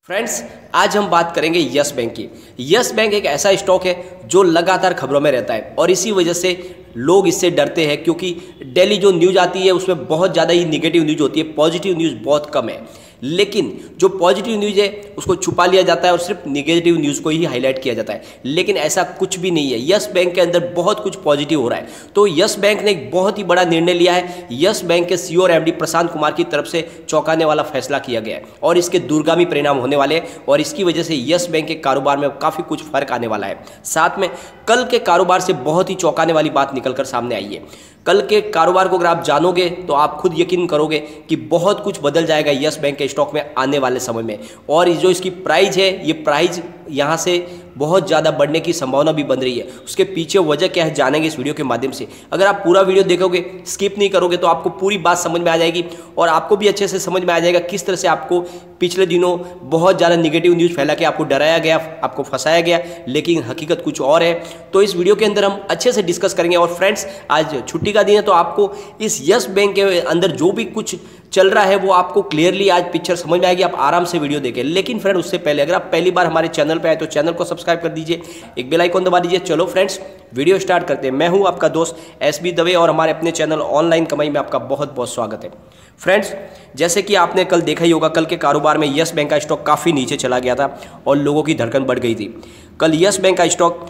Friends, आज हम बात करेंगे यस बैंक की। यस बैंक एक ऐसा स्टॉक है जो लगातार खबरों में रहता है और इसी वजह से लोग इससे डरते हैं, क्योंकि डेली जो न्यूज़ आती है उसमें बहुत ज़्यादा ही निगेटिव न्यूज़ होती है, पॉजिटिव न्यूज़ बहुत कम है। लेकिन जो पॉजिटिव न्यूज़ है उसको छुपा लिया जाता है और सिर्फ निगेटिव न्यूज़ को ही हाईलाइट किया जाता है, लेकिन ऐसा कुछ भी नहीं है। यस बैंक के अंदर बहुत कुछ पॉजिटिव हो रहा है। तो यस बैंक ने एक बहुत ही बड़ा निर्णय लिया है। यस बैंक के सीईओ और एमडी प्रशांत कुमार की तरफ से चौंकाने वाला फैसला किया गया है और इसके दूरगामी परिणाम होने वाले हैं और इसकी वजह से यस बैंक के कारोबार में काफ़ी कुछ फर्क आने वाला है। साथ में कल के कारोबार से बहुत ही चौंकाने वाली बात निकलकर सामने आई है। कल के कारोबार को अगर आप जानोगे तो आप खुद यकीन करोगे कि बहुत कुछ बदल जाएगा यस बैंक के स्टॉक में आने वाले समय में। और जो इसकी प्राइस है, ये प्राइस यहाँ से बहुत ज़्यादा बढ़ने की संभावना भी बन रही है। उसके पीछे वजह क्या है जानेंगे इस वीडियो के माध्यम से। अगर आप पूरा वीडियो देखोगे, स्किप नहीं करोगे, तो आपको पूरी बात समझ में आ जाएगी और आपको भी अच्छे से समझ में आ जाएगा किस तरह से आपको पिछले दिनों बहुत ज़्यादा निगेटिव न्यूज़ फैला के आपको डराया गया, आपको फंसाया गया, लेकिन हकीकत कुछ और है। तो इस वीडियो के अंदर हम अच्छे से डिस्कस करेंगे। और फ्रेंड्स, आज छुट्टी का दिन है तो आपको इस यस बैंक के अंदर जो भी कुछ चल रहा है वो आपको क्लियरली आज पिक्चर समझ में आएगी। आप आराम से वीडियो देखें। लेकिन फ्रेंड, उससे पहले अगर आप पहली बार हमारे चैनल पे आए तो चैनल को सब्सक्राइब कर दीजिए, एक बेल आइकन दबा दीजिए। चलो फ्रेंड्स, वीडियो स्टार्ट करते हैं। मैं हूं आपका दोस्त एसबी दवे और हमारे अपने चैनल ऑनलाइन कमाई में आपका बहुत बहुत स्वागत है। फ्रेंड्स, जैसे कि आपने कल देखा ही होगा, कल के कारोबार में यस बैंक का स्टॉक काफ़ी नीचे चला गया था और लोगों की धड़कन बढ़ गई थी। कल यस बैंक का स्टॉक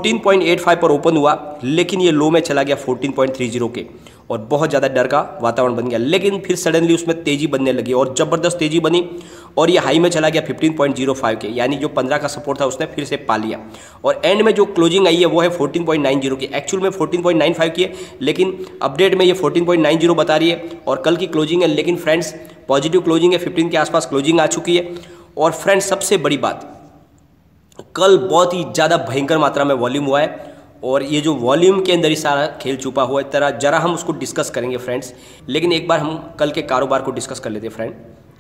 14.85 पर ओपन हुआ, लेकिन ये लो में चला गया 14.30 के और बहुत ज़्यादा डर का वातावरण बन गया। लेकिन फिर सडनली उसमें तेज़ी बनने लगी और ज़बरदस्त तेज़ी बनी और ये हाई में चला गया 15.05 के, यानी जो 15 का सपोर्ट था उसने फिर से पा लिया। और एंड में जो क्लोजिंग आई है वो है 14.90 की। एक्चुअल में 14.95 की है, लेकिन अपडेट में ये 14.90 बता रही है और कल की क्लोजिंग है। लेकिन फ्रेंड्स, पॉजिटिव क्लोजिंग है, 15 के आसपास क्लोजिंग आ चुकी है। और फ्रेंड्स, सबसे बड़ी बात, कल बहुत ही ज़्यादा भयंकर मात्रा में वॉल्यूम हुआ है और ये जो वॉल्यूम के अंदर ही सारा खेल छुपा हुआ है। तरह जरा हम उसको डिस्कस करेंगे फ्रेंड्स, लेकिन एक बार हम कल के कारोबार को डिस्कस कर लेते हैं। फ्रेंड,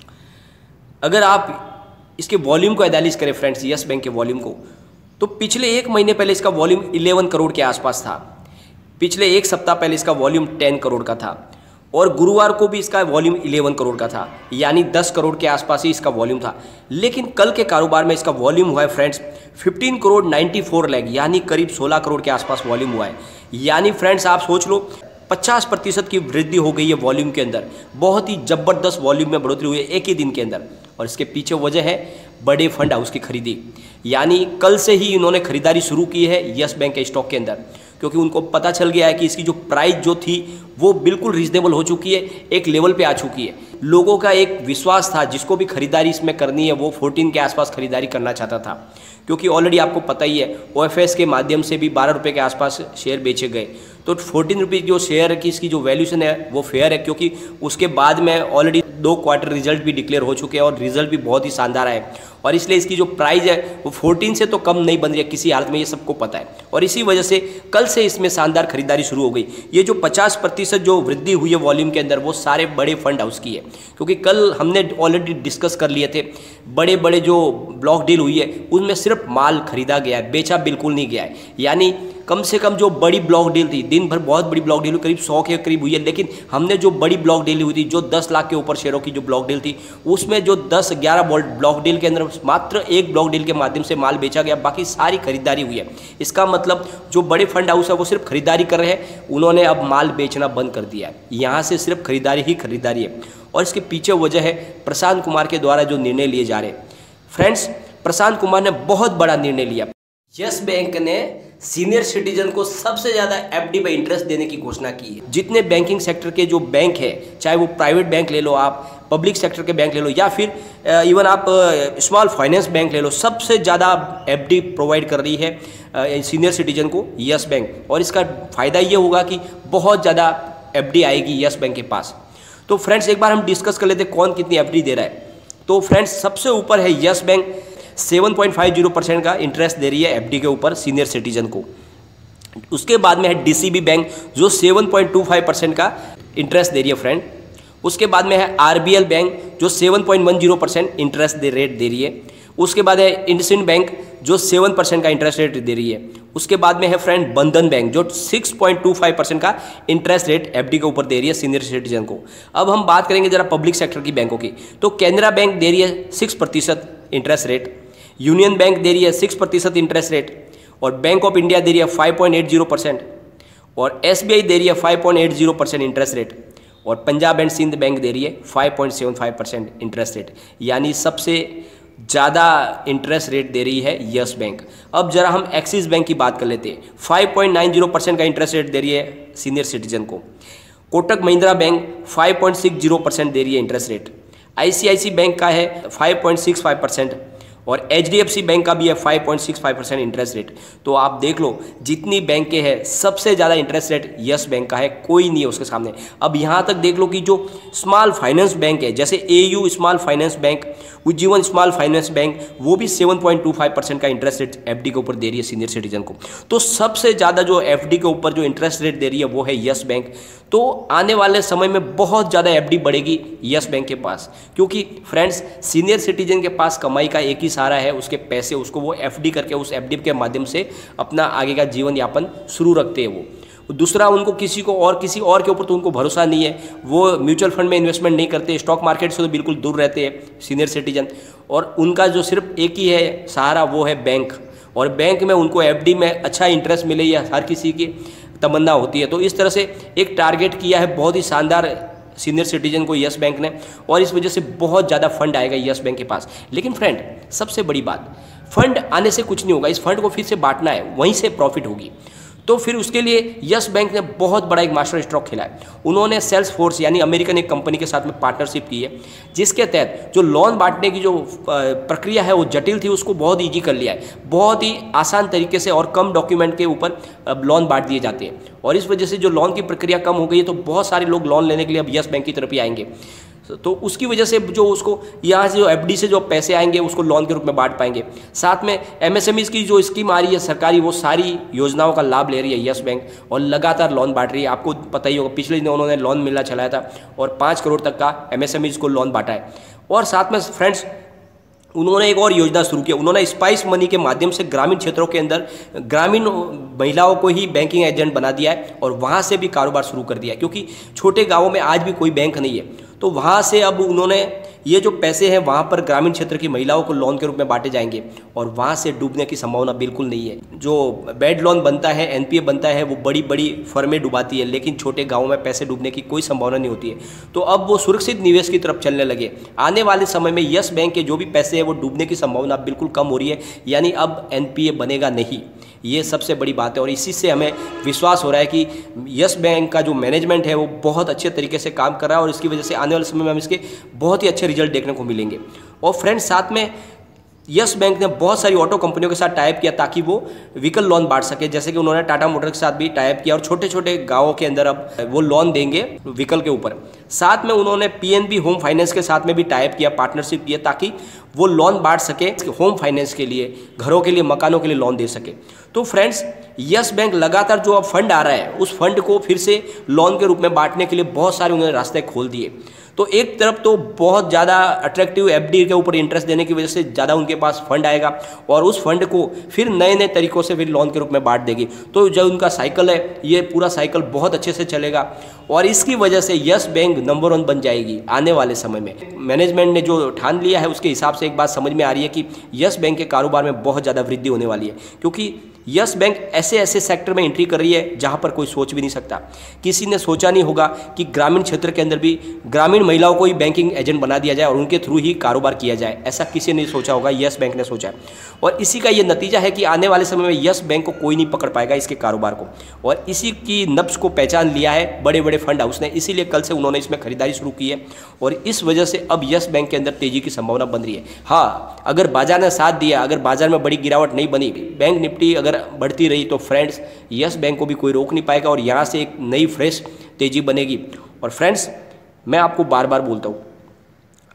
अगर आप इसके वॉल्यूम को एनालिसिस करें फ्रेंड्स, यस बैंक के वॉल्यूम को, तो पिछले एक महीने पहले इसका वॉल्यूम 11 करोड़ के आसपास था। पिछले एक सप्ताह पहले इसका वॉल्यूम 10 करोड़ का था और गुरुवार को भी इसका वॉल्यूम 11 करोड़ का था, यानी 10 करोड़ के आसपास ही इसका वॉल्यूम था। लेकिन कल के कारोबार में इसका वॉल्यूम हुआ है फ्रेंड्स 15 करोड़ 94 लाख, यानी करीब 16 करोड़ के आसपास वॉल्यूम हुआ है। यानी फ्रेंड्स, आप सोच लो 50% की वृद्धि हो गई है वॉल्यूम के अंदर। बहुत ही ज़बरदस्त वॉल्यूम में बढ़ोतरी हुई है एक ही दिन के अंदर और इसके पीछे वजह है बड़े फंड हाउस की खरीदी। यानी कल से ही इन्होंने खरीदारी शुरू की है यस बैंक के स्टॉक के अंदर, क्योंकि उनको पता चल गया है कि इसकी जो प्राइस जो थी वो बिल्कुल रीजनेबल हो चुकी है, एक लेवल पे आ चुकी है। लोगों का एक विश्वास था, जिसको भी खरीदारी इसमें करनी है वो 14 के आसपास खरीदारी करना चाहता था, क्योंकि ऑलरेडी आपको पता ही है ओएफएस के माध्यम से भी 12 रुपये के आसपास शेयर बेचे गए। तो 14 रुपये जो शेयर की इसकी जो वैल्यूशन है वो फेयर है, क्योंकि उसके बाद में ऑलरेडी 2 क्वार्टर रिजल्ट भी डिक्लेयर हो चुके हैं और रिजल्ट भी बहुत ही शानदार है और इसलिए इसकी जो प्राइस है वो 14 से तो कम नहीं बन रही है किसी हालत में, ये सबको पता है। और इसी वजह से कल से इसमें शानदार खरीदारी शुरू हो गई। ये जो 50% जो वृद्धि हुई है वॉल्यूम के अंदर वो सारे बड़े फंड हाउस की है, क्योंकि कल हमने ऑलरेडी डिस्कस कर लिए थे, बड़े बड़े जो ब्लॉक डील हुई है उनमें सिर्फ माल खरीदा गया है, बेचा बिल्कुल नहीं गया है। यानी कम से कम जो बड़ी ब्लॉक डील थी, दिन भर बहुत बड़ी ब्लॉक डील हुई, करीब 100 के करीब हुई है, लेकिन हमने जो बड़ी ब्लॉक डील हुई थी, जो 10 लाख के ऊपर शेयरों की जो ब्लॉक डील थी, उसमें जो 10-11 ब्लॉक डील के अंदर मात्र एक ब्लॉक डील के माध्यम से माल बेचा गया, बाकी सारी खरीदारी हुई है। इसका मतलब जो बड़े फंड हाउस है वो सिर्फ खरीदारी कर रहे हैं, उन्होंने अब माल बेचना बंद कर दिया है। यहाँ से सिर्फ खरीदारी ही खरीदारी है और इसके पीछे वजह है प्रशांत कुमार के द्वारा जो निर्णय लिए जा रहे हैं। फ्रेंड्स, प्रशांत कुमार ने बहुत बड़ा निर्णय लिया। यस बैंक ने सीनियर सिटीजन को सबसे ज़्यादा एफडी पे इंटरेस्ट देने की घोषणा की है। जितने बैंकिंग सेक्टर के जो बैंक है, चाहे वो प्राइवेट बैंक ले लो, आप पब्लिक सेक्टर के बैंक ले लो, या फिर इवन आप स्मॉल फाइनेंस बैंक ले लो, सबसे ज़्यादा एफडी प्रोवाइड कर रही है सीनियर सिटीजन को यस बैंक। और इसका फ़ायदा ये होगा कि बहुत ज़्यादा एफडी आएगी यस बैंक के पास। तो फ्रेंड्स, एक बार हम डिस्कस कर लेते कौन कितनी एफडी दे रहा है। तो फ्रेंड्स, सबसे ऊपर है यस बैंक, 7.50% का इंटरेस्ट दे रही है एफडी के ऊपर सीनियर सिटीजन को। उसके बाद में है डीसीबी बैंक जो 7.25% का इंटरेस्ट दे रही है फ्रेंड। उसके बाद में है आरबीएल बैंक जो 7.10% इंटरेस्ट रेट दे रही है। उसके बाद है इंडसइंड बैंक जो 7% का इंटरेस्ट रेट दे रही है। उसके बाद में है फ्रेंड बंधन बैंक जो 6.25% का इंटरेस्ट रेट एफडी के ऊपर दे रही है सीनियर सिटीजन को। अब हम बात करेंगे जरा पब्लिक सेक्टर की बैंकों की, तो कैनरा बैंक दे रही है 6% इंटरेस्ट रेट, यूनियन बैंक दे रही है 6% इंटरेस्ट रेट, और बैंक ऑफ इंडिया दे रही है 5.80%, और एसबीआई दे रही है 5.80% इंटरेस्ट रेट, और पंजाब एंड सिंध बैंक दे रही है 5.75% इंटरेस्ट रेट, यानी सबसे ज़्यादा इंटरेस्ट रेट दे रही है यस बैंक। अब जरा हम एक्सिस बैंक की बात कर लेते हैं, 5.90% का इंटरेस्ट रेट दे रही है सीनियर सिटीजन को। कोटक महिंद्रा बैंक 5.60% दे रही है इंटरेस्ट रेट। आईसीआईसी बैंक का है 5.65%, और एचडीएफसी बैंक का भी है 5.65% इंटरेस्ट रेट। तो आप देख लो जितनी बैंकें हैं सबसे ज़्यादा इंटरेस्ट रेट यस बैंक का है, कोई नहीं है उसके सामने। अब यहाँ तक देख लो कि जो स्मॉल फाइनेंस बैंक है जैसे AU Small Finance Bank, Ujjivan Small Finance Bank, वो भी 7.25% का इंटरेस्ट रेट एफडी के ऊपर दे रही है सीनियर सिटीजन को। तो सबसे ज़्यादा जो एफडी के ऊपर जो इंटरेस्ट रेट दे रही है वो है यस बैंक। तो आने वाले समय में बहुत ज़्यादा एफडी बढ़ेगी यस बैंक के पास, क्योंकि फ्रेंड्स सीनियर सिटीजन के पास कमाई का एक ही सहारा है, उसके पैसे, उसको वो एफडी करके उस एफडी के माध्यम से अपना आगे का जीवन यापन शुरू रखते हैं वो। दूसरा, उनको किसी और के ऊपर तो उनको भरोसा नहीं है, वो म्यूचुअल फंड में इन्वेस्टमेंट नहीं करते, स्टॉक मार्केट से तो बिल्कुल दूर रहते हैं सीनियर सिटीजन, और उनका जो सिर्फ एक ही है सहारा वो है बैंक, और बैंक में उनको एफडी में अच्छा इंटरेस्ट मिले, यह हर किसी की तमन्ना होती है। तो इस तरह से एक टारगेट किया है बहुत ही शानदार सीनियर सिटीजन को यस बैंक ने, और इस वजह से बहुत ज़्यादा फंड आएगा यस बैंक के पास। लेकिन फ्रेंड सबसे बड़ी बात, फंड आने से कुछ नहीं होगा, इस फंड को फिर से बांटना है, वहीं से प्रॉफिट होगी। तो फिर उसके लिए यस बैंक ने बहुत बड़ा एक मास्टर स्ट्रोक खेला है। उन्होंने सेल्स फोर्स यानी अमेरिकन एक कंपनी के साथ में पार्टनरशिप की है, जिसके तहत जो लोन बांटने की जो प्रक्रिया है वो जटिल थी, उसको बहुत ईजी कर लिया है। बहुत ही आसान तरीके से और कम डॉक्यूमेंट के ऊपर लोन बांट दिए जाते हैं, और इस वजह से जो लोन की प्रक्रिया कम हो गई है, तो बहुत सारे लोग लोन लेने के लिए अब यस बैंक की तरफ ही आएंगे। तो उसकी वजह से जो उसको यहाँ से जो एफडी से जो पैसे आएंगे उसको लोन के रूप में बांट पाएंगे। साथ में एमएसएमईज की जो स्कीम आ रही है सरकारी, वो सारी योजनाओं का लाभ ले रही है यस बैंक, और लगातार लोन बांट रही है। आपको पता ही होगा पिछले दिन उन्होंने लोन मिलना चलाया था और 5 करोड़ तक का एमएसएमईज को लोन बांटा है। और साथ में फ्रेंड्स उन्होंने एक और योजना शुरू की, उन्होंने स्पाइस मनी के माध्यम से ग्रामीण क्षेत्रों के अंदर ग्रामीण महिलाओं को ही बैंकिंग एजेंट बना दिया है, और वहाँ से भी कारोबार शुरू कर दिया है, क्योंकि छोटे गाँवों में आज भी कोई बैंक नहीं है। तो वहाँ से अब उन्होंने ये जो पैसे हैं वहाँ पर ग्रामीण क्षेत्र की महिलाओं को लोन के रूप में बांटे जाएंगे, और वहाँ से डूबने की संभावना बिल्कुल नहीं है। जो बैड लोन बनता है, एनपीए बनता है, वो बड़ी बड़ी फर्में डुबाती है, लेकिन छोटे गाँवों में पैसे डूबने की कोई संभावना नहीं होती है। तो अब वो सुरक्षित निवेश की तरफ चलने लगे। आने वाले समय में यस बैंक के जो भी पैसे हैं वो डूबने की संभावना बिल्कुल कम हो रही है, यानी अब एनपीए बनेगा नहीं। ये सबसे बड़ी बात है, और इसी से हमें विश्वास हो रहा है कि यस बैंक का जो मैनेजमेंट है वो बहुत अच्छे तरीके से काम कर रहा है, और इसकी वजह से आने वाले समय में हम इसके बहुत ही अच्छे रिजल्ट देखने को मिलेंगे। और फ्रेंड्स साथ में यस बैंक ने बहुत सारी ऑटो कंपनियों के साथ टाइप किया ताकि वो व्हीकल लोन बांट सके, जैसे कि उन्होंने टाटा मोटर के साथ भी टाइप किया, और छोटे छोटे गाँवों के अंदर अब वो लोन देंगे व्हीकल के ऊपर। साथ में उन्होंने पीएनबी होम फाइनेंस के साथ में भी टाइप किया, पार्टनरशिप किया, ताकि वो लोन बांट सके होम फाइनेंस के लिए, घरों के लिए, मकानों के लिए लोन दे सके। तो फ्रेंड्स यस बैंक लगातार जो अब फंड आ रहा है उस फंड को फिर से लोन के रूप में बांटने के लिए बहुत सारे उन्होंने रास्ते खोल दिए। तो एक तरफ तो बहुत ज़्यादा अट्रैक्टिव एफडी के ऊपर इंटरेस्ट देने की वजह से ज़्यादा उनके पास फंड आएगा, और उस फंड को फिर नए नए तरीक़ों से फिर लोन के रूप में बांट देगी। तो जो उनका साइकिल है ये पूरा साइकिल बहुत अच्छे से चलेगा, और इसकी वजह से यस बैंक नंबर 1 बन जाएगी आने वाले समय में। मैनेजमेंट ने जो ठान लिया है उसके हिसाब से एक बात समझ में आ रही है कि यस बैंक के कारोबार में बहुत ज़्यादा वृद्धि होने वाली है, क्योंकि यस बैंक ऐसे ऐसे सेक्टर में एंट्री कर रही है जहां पर कोई सोच भी नहीं सकता। किसी ने सोचा नहीं होगा कि ग्रामीण क्षेत्र के अंदर भी ग्रामीण महिलाओं को ही बैंकिंग एजेंट बना दिया जाए और उनके थ्रू ही कारोबार किया जाए, ऐसा किसी ने सोचा होगा, यस बैंक ने सोचा है। और इसी का ये नतीजा है कि आने वाले समय में यस बैंक को कोई नहीं पकड़ पाएगा, इसके कारोबार को, और इसी की नब्ज को पहचान लिया है बड़े बड़े फंड हाउस ने। इसीलिए कल से उन्होंने इसमें खरीदारी शुरू की है, और इस वजह से अब यस बैंक के अंदर तेजी की संभावना बन रही है। हाँ, अगर बाजार ने साथ दिया, अगर बाजार में बड़ी गिरावट नहीं बनी, बैंक निफ्टी अगर बढ़ती रही, तो फ्रेंड्स यस बैंक को भी कोई रोक नहीं पाएगा, और यहाँ से एक नई फ्रेश तेजी बनेगी। और फ्रेंड्स मैं आपको बार बार बोलता हूँ, आप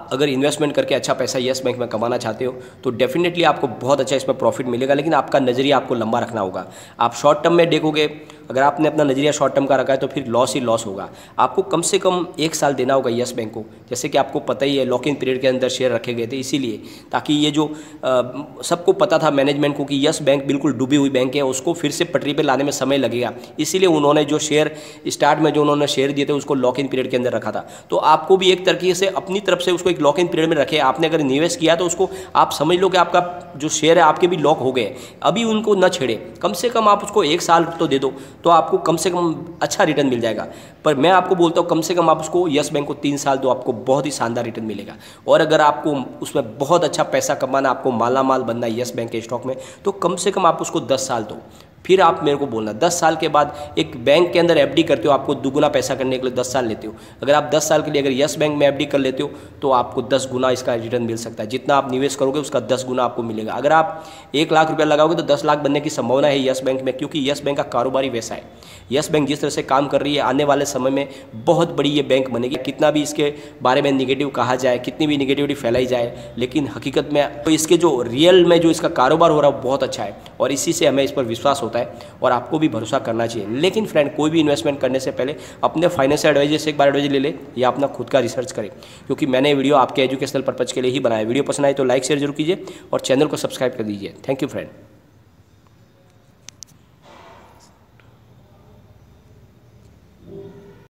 अगर इन्वेस्टमेंट करके अच्छा पैसा यस बैंक में कमाना चाहते हो तो डेफिनेटली आपको बहुत अच्छा इसमें प्रॉफिट मिलेगा, लेकिन आपका नज़रिया आपको लंबा रखना होगा। आप शॉर्ट टर्म में देखोगे, अगर आपने अपना नज़रिया शॉर्ट टर्म का रखा है तो फिर लॉस ही लॉस होगा। आपको कम से कम 1 साल देना होगा यस बैंक को। जैसे कि आपको पता ही है लॉक इन पीरियड के अंदर शेयर रखे गए थे, इसीलिए ताकि ये जो सबको पता था मैनेजमेंट को कि यस बैंक बिल्कुल डूबी हुई बैंक है, उसको फिर से पटरी पर लाने में समय लगेगा, इसीलिए उन्होंने जो शेयर स्टार्ट में जो उन्होंने शेयर दिए थे उसको लॉक इन पीरियड के अंदर रखा था। तो आपको भी एक तरीके से अपनी तरफ से उसको एक लॉक इन पीरियड में रखे। आपने अगर निवेश किया तो उसको आप समझ लो कि आपका जो शेयर है आपके भी लॉक हो गए, अभी उनको न छेड़े, कम से कम आप उसको 1 साल तो दे दो, तो आपको कम से कम अच्छा रिटर्न मिल जाएगा। पर मैं आपको बोलता हूँ कम से कम आप उसको यस बैंक को 3 साल दो, आपको बहुत ही शानदार रिटर्न मिलेगा। और अगर आपको उसमें बहुत अच्छा पैसा कमाना, आपको माला माल बनना है यस बैंक के स्टॉक में, तो कम से कम आप उसको 10 साल दो। फिर आप मेरे को बोलना 10 साल के बाद एक बैंक के अंदर एफडी करते हो, आपको दुगुना पैसा करने के लिए 10 साल लेते हो। अगर आप 10 साल के लिए अगर यस बैंक में एफडी कर लेते हो तो आपको 10 गुना इसका रिटर्न मिल सकता है। जितना आप निवेश करोगे उसका 10 गुना आपको मिलेगा। अगर आप 1 लाख रुपया लगाओगे तो 10 लाख बनने की संभावना है यस बैंक में, क्योंकि यस बैंक का कारोबार ही वैसा है। यस बैंक जिस तरह से काम कर रही है, आने वाले समय में बहुत बड़ी ये बैंक बनेगी। कितना भी इसके बारे में निगेटिव कहा जाए, कितनी भी निगेटिविटी फैलाई जाए, लेकिन हकीकत में तो इसके जो रियल में जो इसका कारोबार हो रहा है वो बहुत अच्छा है, और इसी से हमें इस पर विश्वास होता है और आपको भी भरोसा करना चाहिए। लेकिन फ्रेंड, कोई भी इन्वेस्टमेंट करने से पहले अपने फाइनेंशियल एडवाइजर से एक बार एडवाइजर ले ले या अपना खुद का रिसर्च करें, क्योंकि मैंने वीडियो आपके एजुकेशनल पर्पज़ के लिए ही बनाया। वीडियो पसंद आए तो लाइक शेयर जरूर कीजिए और चैनल को सब्सक्राइब कर दीजिए। Thank you friend.